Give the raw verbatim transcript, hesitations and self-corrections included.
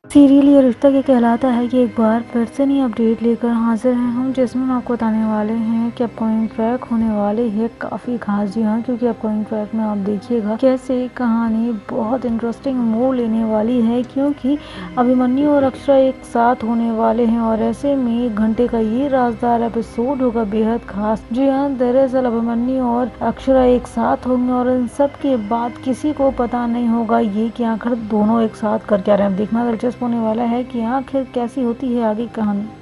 Serial ये रिश्ता क्या कहलाता है कि एक बार फिर से नई अपडेट लेकर हाजिर हैं हम, जिसमें हम आपको बताने वाले हैं कि अपकमिंग ट्रैक होने वाले हैं काफ़ी खास। जी हाँ, क्योंकि अपकमिंग ट्रैक में आप देखिएगा कैसे कहानी बहुत इंटरेस्टिंग मोड़ लेने वाली है, क्योंकि अभिमन्यु और अक्षरा एक साथ होने वाले हैं और ऐसे में एक घंटे का ये राजदार एपिसोड होगा बेहद खास। जी हाँ, दरअसल अभिमन्यु और अक्षरा एक साथ होंगे और इन सब के बाद किसी को पता नहीं होगा ये कि आखिर दोनों एक साथ कर क्या रहे हैं। देखना दिलचस्प होने वाला है कि आखिर कैसी होती है आगे कहानी।